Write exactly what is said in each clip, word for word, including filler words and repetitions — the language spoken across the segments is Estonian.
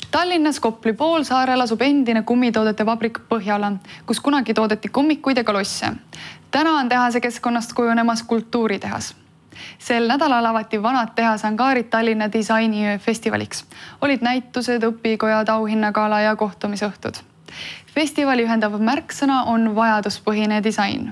Tallinnas Kopli poolsaarel asub endine kummitoodete vabrik Põhjala, kus kunagi toodeti kummikuid ja kalosse. Täna on tehase keskkonnast kujunemas kultuuritehas. Sel nädalal avati vanad tehase angaarid Tallinna disainiöö festivaliks. Olid näitused, õpikojad, auhinnagala ja kohtumisõhtud. Festivali ühendav märksõna on vajaduspõhine disain.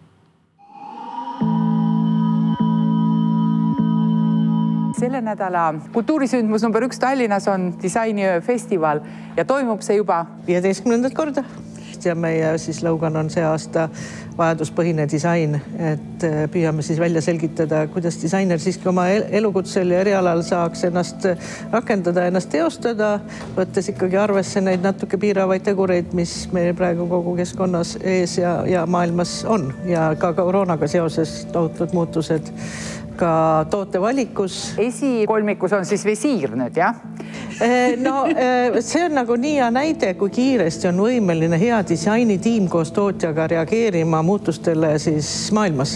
Selle nädala kultuurisündmus number üks Tallinnas on disainiöö festival ja toimub see juba viieteistkümnendat korda. Ja meie siis slogan on see aasta vajaduspõhine disain, et püüame siis välja selgitada, kuidas disainer siiski oma elukutsel ja erialal saaks ennast rakendada, ennast teostada, võttes ikkagi arvesse neid natuke piiravaid tegureid, mis meil praegu kogu keskkonnas ees ja, ja maailmas on ja ka koroonaga seoses tohutud muutused ka tootevalikus. Esikolmikus on siis visiir nüüd, jah? No see on nagu nii hea näide, kui kiiresti on võimeline hea disainitiim koos tootjaga reageerima muutustele siis maailmas.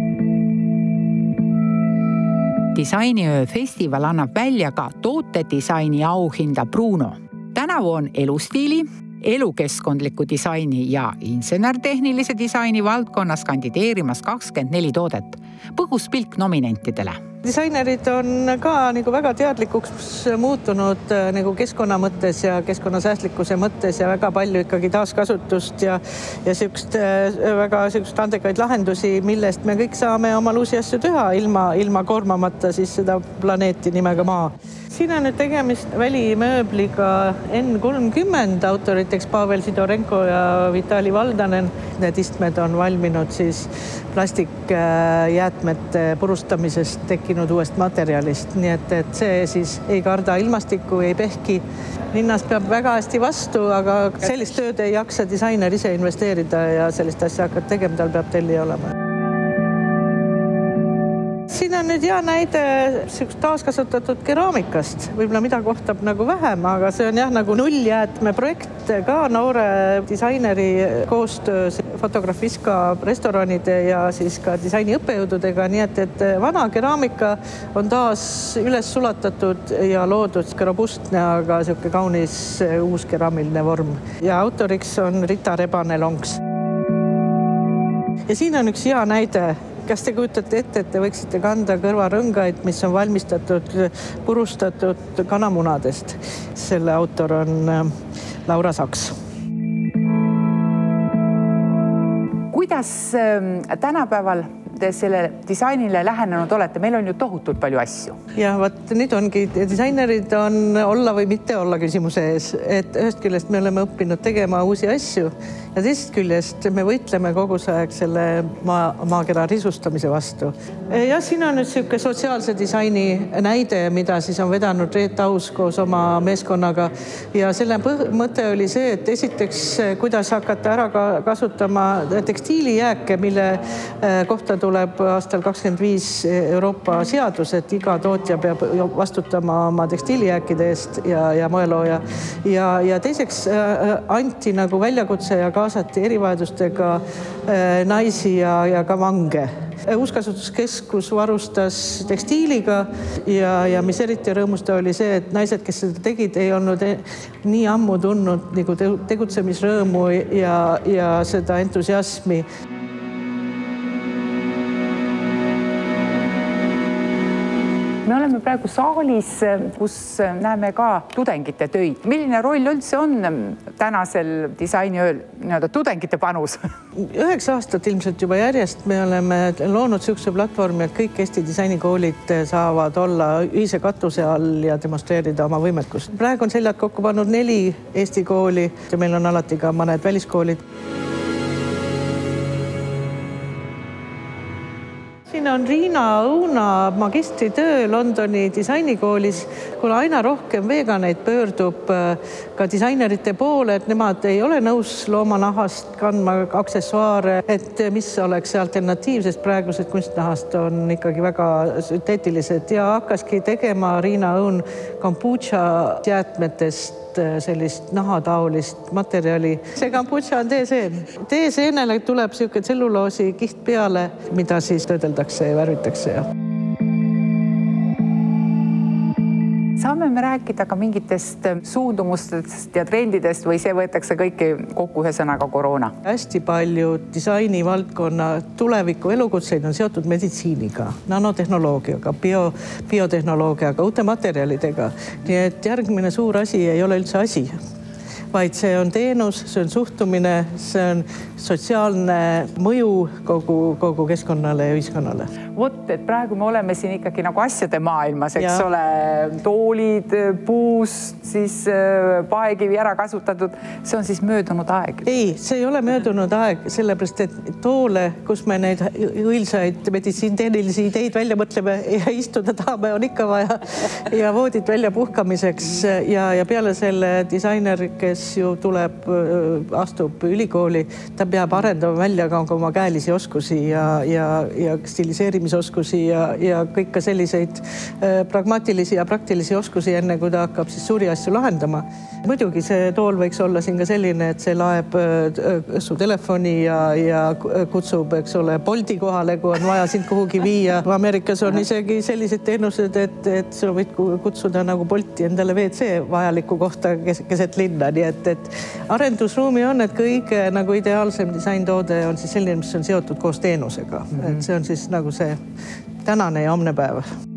Disainiöö festival annab välja ka tootedisaini auhinda Bruno. Tänavu on elustiili, elukeskkondliku disaini ja insenertehnilise disaini valdkonnas kandideerimas kakskümmend neli toodet. Põgus pilk nominentidele. Disainerid on ka nagu väga teadlikuks muutunud nagu keskkonna mõttes ja keskkonnasäästlikkuse mõttes ja väga palju ikkagi taaskasutust ja, ja sükst, väga sükst andekaid lahendusi, millest me kõik saame oma uusi asju teha ilma, ilma koormamata siis seda planeeti nimega Maa. Siin on nüüd tegemist välimööbliga N kolmkümmend, autoriteks Pavel Sidorenko ja Vitali Valdanen. Need istmed on valminud siis plastikjäätmete purustamisest tekkinud uuest materjalist, nii et, et see siis ei karda ilmastikku, ei pehki. Linnas peab väga hästi vastu, aga sellist tööd ei jaksa disainer ise investeerida ja sellist asja hakkad tegema, tal peab telli olema. Siin on nüüd hea näide taaskasutatud keraamikast. Võib-olla mida kohtab nagu vähem, aga see on jah nagu nulljäätme projekt ka noore disaineri koostöös Fotografiska restoranide ja siis ka disainiõppejõududega, nii et, et vana keraamika on taas üles sulatatud ja loodud robustne, aga selline kaunis uus keraamiline vorm. Ja autoriks on Rita Rebane-Lonks. Ja siin on üks hea näide. Kas te kujutate ette, et te võiksite kanda kõrvarõngaid, mis on valmistatud, purustatud kanamunadest? Selle autor on Laura Saks. Kuidas tänapäeval te selle disainile lähenenud olete? Meil on ju tohutult palju asju. Ja vaat nüüd ongi, disainerid on olla või mitte olla küsimuse ees. Et ühest küljest me oleme õppinud tegema uusi asju ja teisest küljest me võitleme kogu see aeg selle maa, maakera risustamise vastu. Ja siin on nüüd selline sotsiaalse disaini näide, mida siis on vedanud Reet Aus koos oma meeskonnaga. Ja selle mõte oli see, et esiteks, kuidas hakata ära kasutama tekstiilijääke, mille kohta tuleb aastal kakskümmend viis Euroopa seadus, et iga tootja peab vastutama oma tekstiilijääkide eest ja, ja moelooja. Ja, ja teiseks anti nagu väljakutse ja kaasati erivajadustega naisi ja, ja ka vange. Uuskasutuskeskus varustas tekstiiliga ja, ja mis eriti rõõmusta oli see, et naised, kes seda tegid, ei olnud nii ammu tundnud nagu tegutsemisrõõmu ja, ja seda entusiasmi. Me oleme praegu saalis, kus näeme ka tudengite töid. Milline roll üldse on tänasel disainiööl nii-öelda tudengite panus? Üheksa aastat ilmselt juba järjest me oleme loonud sihukese platvormi, et kõik Eesti disainikoolid saavad olla ühise katuse all ja demonstreerida oma võimekust. Praegu on seljad kokku pannud neli Eesti kooli ja meil on alati ka mõned väliskoolid. Siin on Riina Õuna magistritöö Londoni disainikoolis, kuna aina rohkem veganeid pöördub ka disainerite poole, et nemad ei ole nõus loomanahast kandma aksessuaare, et mis oleks see alternatiiv, sest praegused kunstnahast on ikkagi väga sünteetilised ja hakkaski tegema Riina Õun kombucha jäätmetest sellist nahataolist materjali. See kombucha on teeseen. Teeseenele tuleb selline tselluloosi kiht peale, mida siis töödeldakse ja värvitakse. saame me rääkida ka mingitest suundumustest ja trendidest või see võetakse kõiki kokku ühe sõnaga koroona? Hästi palju disainivaldkonna tuleviku elukutseid on seotud meditsiiniga, nanotehnoloogiaga, bio, biotehnoloogiaga, uute materjalidega. Nii et järgmine suur asi ei ole üldse asi, vaid see on teenus, see on suhtumine, see on sotsiaalne mõju kogu, kogu keskkonnale ja ühiskonnale. Vot, et praegu me oleme siin ikkagi nagu asjade maailmas, eks ja. ole, toolid, puust, siis paekivi ära kasutatud. See on siis möödunud aeg? Ei, see ei ole möödunud aeg, sellepärast, et toole, kus me neid õilsaid meditsiintehnilisi ideid välja mõtleme ja istuda tahame, on ikka vaja ja voodid välja puhkamiseks ja, ja peale selle disainer, kes ju tuleb, astub ülikooli, ta peab arendama välja ka oma käelisi oskusi ja, ja, ja stiliseerimisoskusi ja, ja kõik ka selliseid pragmaatilisi ja praktilisi oskusi, enne kui ta hakkab siis suuri asju lahendama. Muidugi see tool võiks olla siin ka selline, et see laeb su telefoni ja, ja kutsub, eks ole, Bolti kohale, kui on vaja sind kuhugi viia. Ameerikas on isegi sellised teenused, et, et sa võid kutsuda nagu Bolti endale V C vajaliku kohta keset linna, nii et, et arendusruumi on, et kõige nagu ideaalsem disaintoode on siis selline, mis on seotud koos teenusega. Mm-hmm. Et see on siis nagu see tänane ja homne päev.